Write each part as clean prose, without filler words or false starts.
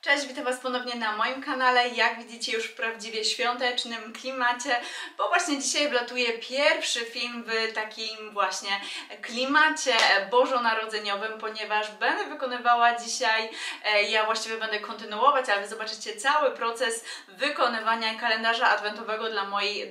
Cześć, witam Was ponownie na moim kanale. Jak widzicie, już w prawdziwie świątecznym klimacie, bo właśnie dzisiaj wlatuje pierwszy film w takim właśnie klimacie bożonarodzeniowym, ponieważ będę wykonywała dzisiaj, ja właściwie będę kontynuować, ale Wy zobaczycie cały proces wykonywania kalendarza adwentowego dla mojej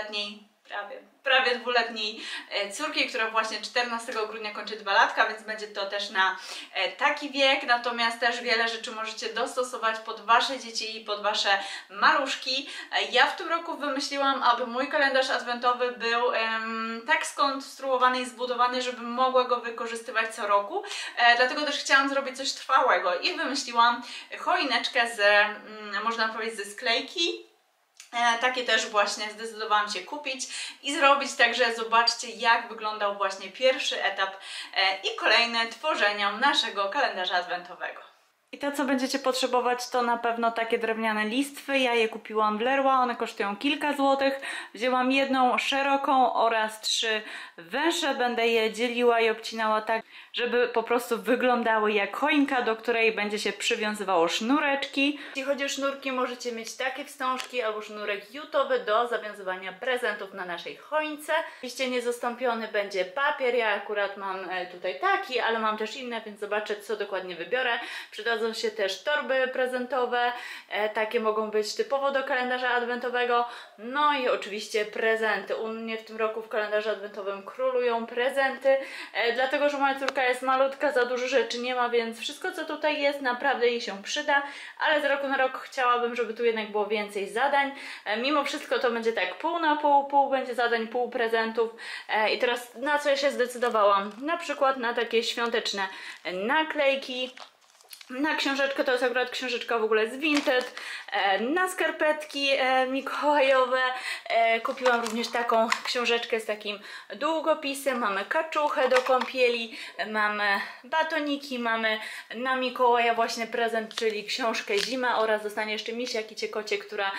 prawie dwuletniej córki, która właśnie 14 grudnia kończy 2 latka, więc będzie to też na taki wiek, natomiast też wiele rzeczy możecie dostosować pod Wasze dzieci i pod Wasze maluszki. Ja w tym roku wymyśliłam, aby mój kalendarz adwentowy był tak skonstruowany i zbudowany, żebym mogła go wykorzystywać co roku, dlatego też chciałam zrobić coś trwałego i wymyśliłam choineczkę można powiedzieć, ze sklejki. Takie też właśnie zdecydowałam się kupić i zrobić, także zobaczcie, jak wyglądał właśnie pierwszy etap i kolejne tworzenia naszego kalendarza adwentowego. I to, co będziecie potrzebować, to na pewno takie drewniane listwy. Ja je kupiłam w Leroy, one kosztują kilka złotych. Wzięłam jedną szeroką oraz 3 węższe. Będę je dzieliła i obcinała tak, żeby po prostu wyglądały jak choinka, do której będzie się przywiązywało sznureczki. Jeśli chodzi o sznurki, możecie mieć takie wstążki albo sznurek jutowy do zawiązywania prezentów na naszej choince. Oczywiście niezastąpiony będzie papier. Ja akurat mam tutaj taki, ale mam też inne, więc zobaczę, co dokładnie wybiorę. Przydadzą się też torby prezentowe, takie mogą być typowo do kalendarza adwentowego, no i oczywiście prezenty. U mnie w tym roku w kalendarzu adwentowym królują prezenty, dlatego że moja córka jest malutka, za dużo rzeczy nie ma, więc wszystko, co tutaj jest, naprawdę jej się przyda, ale z roku na rok chciałabym, żeby tu jednak było więcej zadań. Mimo wszystko to będzie tak pół na pół, pół będzie zadań, pół prezentów. I teraz na co ja się zdecydowałam? Na przykład na takie świąteczne naklejki. Na książeczkę, to jest akurat książeczka w ogóle z Vinted, na skarpetki mikołajowe. Kupiłam również taką książeczkę z takim długopisem, mamy kaczuchę do kąpieli, mamy batoniki, mamy na Mikołaja właśnie prezent, czyli książkę Zima, oraz dostanie jeszcze Misia Kicie-Kocie,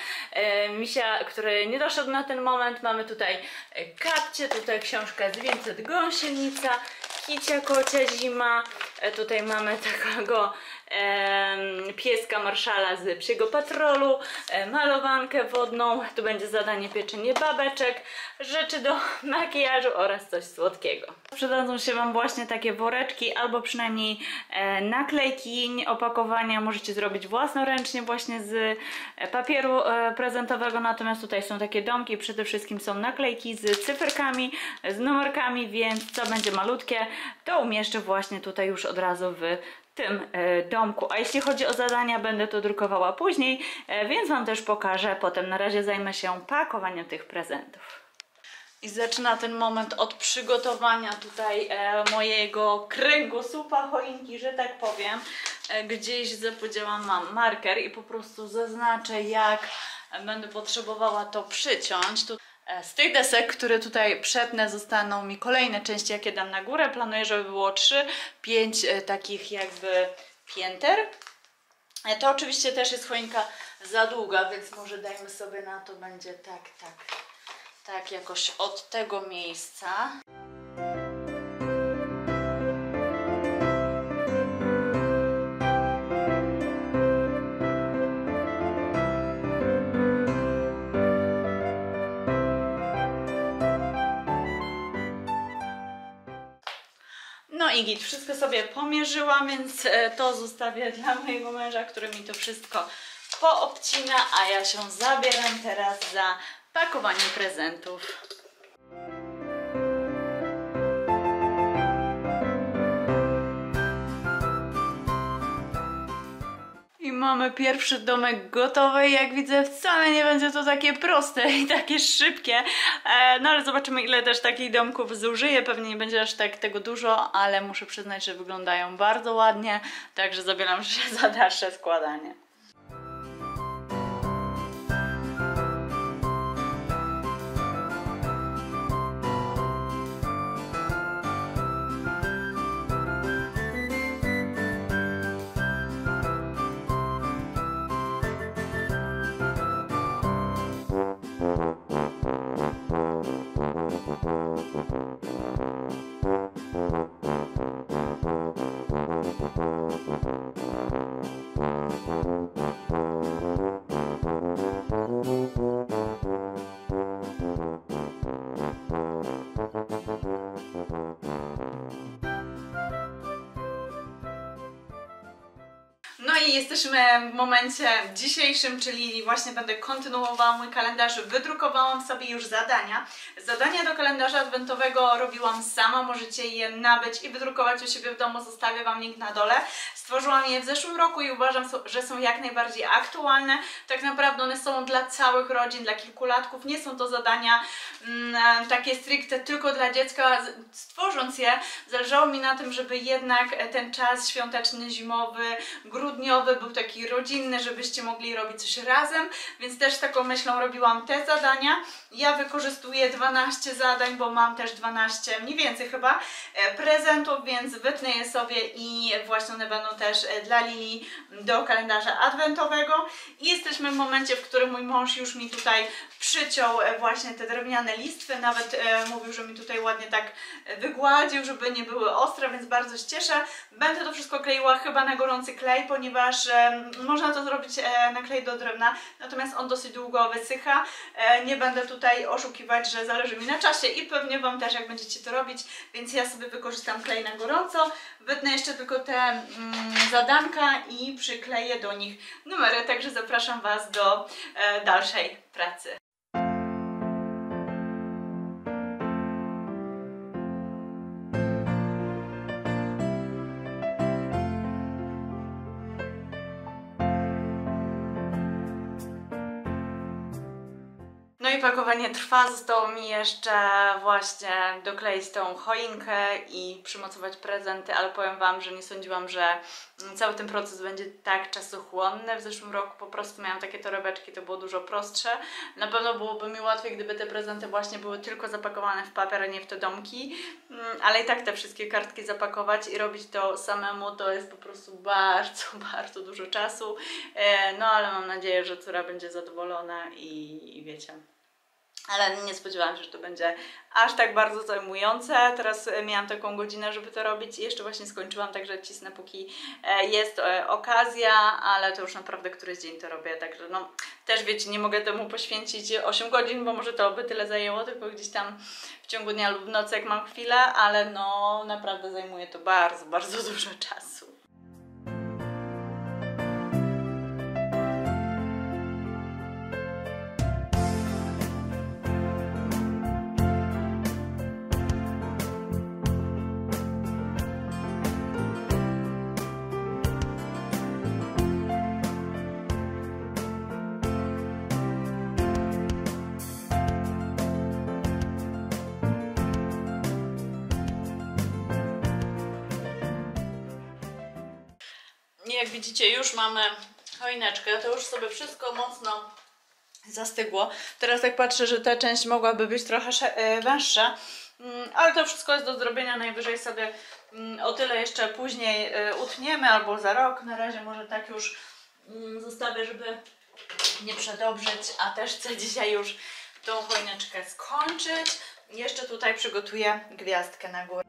który nie doszedł na ten moment. Mamy tutaj kapcie, tutaj książkę z Vinted Gąsienica, Kicia Kocia Zima, tutaj mamy takiego pieska Marszala z Psiego Patrolu, malowankę wodną, tu będzie zadanie pieczenie babeczek, rzeczy do makijażu oraz coś słodkiego. Przydadzą się Wam właśnie takie woreczki albo przynajmniej naklejki, opakowania możecie zrobić własnoręcznie właśnie z papieru prezentowego, natomiast tutaj są takie domki, przede wszystkim są naklejki z cyferkami, z numerkami, więc co będzie malutkie, to umieszczę właśnie tutaj już od razu w tym domku. A jeśli chodzi o zadania, będę to drukowała później, więc Wam też pokażę. Potem na razie zajmę się pakowaniem tych prezentów. I zaczyna ten moment od przygotowania tutaj mojego kręgosłupa choinki, że tak powiem. Gdzieś zapodziałam mam marker i po prostu zaznaczę, jak będę potrzebowała to przyciąć. Z tych desek, które tutaj przetnę, zostaną mi kolejne części, jakie dam na górę. Planuję, żeby było 3-5 takich jakby pięter. To oczywiście też jest choinka za długa, więc może dajmy sobie na to, będzie tak jakoś od tego miejsca. No i git, wszystko sobie pomierzyłam, więc to zostawię dla mojego męża, który mi to wszystko poobcina, a ja się zabieram teraz za pakowanie prezentów. I mamy pierwszy domek gotowy. Jak widzę, wcale nie będzie to takie proste i takie szybkie. No ale zobaczymy, ile też takich domków zużyję. Pewnie nie będzie aż tak tego dużo, ale muszę przyznać, że wyglądają bardzo ładnie. Także zabieram się za dalsze składanie. No i jesteśmy w momencie dzisiejszym, czyli właśnie będę kontynuowała mój kalendarz. Wydrukowałam sobie już zadania. Zadania do kalendarza adwentowego robiłam sama, możecie je nabyć i wydrukować u siebie w domu, zostawię Wam link na dole. Stworzyłam je w zeszłym roku i uważam, że są jak najbardziej aktualne. Tak naprawdę one są dla całych rodzin, dla kilkulatków. Nie są to zadania takie stricte tylko dla dziecka. Stworząc je, zależało mi na tym, żeby jednak ten czas świąteczny, zimowy, grudniowy był taki rodzinny, żebyście mogli robić coś razem, więc też taką myślą robiłam te zadania. Ja wykorzystuję 12 zadań, bo mam też 12, mniej więcej chyba, prezentów, więc wytnę je sobie i właśnie one będą też dla Lili do kalendarza adwentowego. I jesteśmy w momencie, w którym mój mąż już mi tutaj przyciął właśnie te drewniane listwy, nawet mówił, że mi tutaj ładnie tak wygładził, żeby nie były ostre, więc bardzo się cieszę. Będę to wszystko kleiła chyba na gorący klej, ponieważ można to zrobić na klej do drewna, natomiast on dosyć długo wysycha. Nie będę tutaj oszukiwać, że zależy mi na czasie i pewnie Wam też, jak będziecie to robić, więc ja sobie wykorzystam klej na gorąco. Wytnę jeszcze tylko te zadanka i przykleję do nich numery, także zapraszam Was do dalszej pracy. No i pakowanie trwa, zostało mi jeszcze właśnie dokleić tą choinkę i przymocować prezenty, ale powiem Wam, że nie sądziłam, że cały ten proces będzie tak czasochłonny. W zeszłym roku po prostu miałam takie torebeczki, to było dużo prostsze. Na pewno byłoby mi łatwiej, gdyby te prezenty właśnie były tylko zapakowane w papier, a nie w te domki, ale i tak te wszystkie kartki zapakować i robić to samemu to jest po prostu bardzo, bardzo dużo czasu. No ale mam nadzieję, że córa będzie zadowolona i wiecie. Ale nie spodziewałam się, że to będzie aż tak bardzo zajmujące. Teraz miałam taką godzinę, żeby to robić i jeszcze właśnie skończyłam, także cisnę póki jest okazja, ale to już naprawdę któryś dzień to robię, także no też wiecie, nie mogę temu poświęcić 8 godzin, bo może to by tyle zajęło, tylko gdzieś tam w ciągu dnia lub w nocy, jak mam chwilę, ale no naprawdę zajmuje to bardzo, bardzo dużo czasu. Jak widzicie, już mamy choineczkę, to już sobie wszystko mocno zastygło. Teraz tak patrzę, że ta część mogłaby być trochę węższa, ale to wszystko jest do zrobienia, najwyżej sobie o tyle jeszcze później utniemy albo za rok. Na razie może tak już zostawię, żeby nie przedobrzyć, a też chcę dzisiaj już tą choineczkę skończyć. Jeszcze tutaj przygotuję gwiazdkę na górę.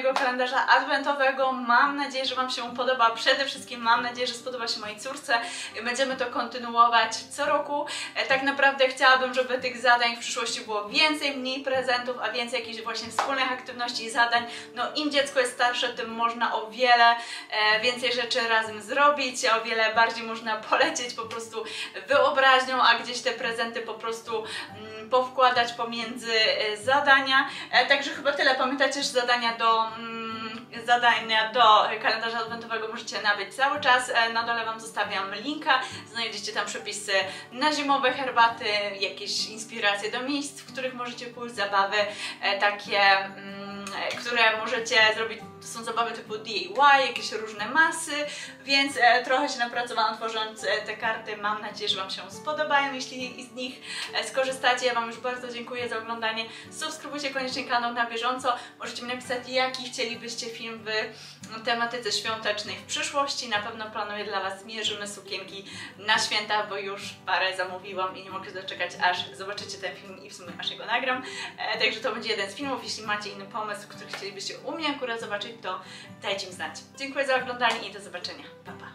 mojego kalendarza adwentowego. Mam nadzieję, że Wam się podoba. Przede wszystkim mam nadzieję, że spodoba się mojej córce. Będziemy to kontynuować co roku. Tak naprawdę chciałabym, żeby tych zadań w przyszłości było więcej, mniej prezentów, a więcej jakichś właśnie wspólnych aktywności i zadań. No im dziecko jest starsze, tym można o wiele więcej rzeczy razem zrobić, o wiele bardziej można polecieć po prostu wyobraźnią, a gdzieś te prezenty po prostu powkładać pomiędzy zadania. Także chyba tyle. Pamiętajcie, że zadania do kalendarza adwentowego możecie nabyć cały czas. Na dole Wam zostawiam linka. Znajdziecie tam przepisy na zimowe herbaty, jakieś inspiracje do miejsc, w których możecie pójść, zabawy takie, które możecie zrobić. To są zabawy typu DIY, jakieś różne masy, więc trochę się napracowałam tworząc te karty. Mam nadzieję, że Wam się spodobają, jeśli z nich skorzystacie. Ja Wam już bardzo dziękuję za oglądanie. Subskrybujcie koniecznie kanał na bieżąco. Możecie mi napisać, jaki chcielibyście film w tematyce świątecznej w przyszłości. Na pewno planuję dla Was mierzymy sukienki na święta, bo już parę zamówiłam i nie mogę doczekać, aż zobaczycie ten film i w sumie aż go nagram. Także to będzie jeden z filmów. Jeśli macie inny pomysł, który chcielibyście u mnie akurat zobaczyć, to dajcie mi znać. Dziękuję za oglądanie i do zobaczenia. Pa, pa.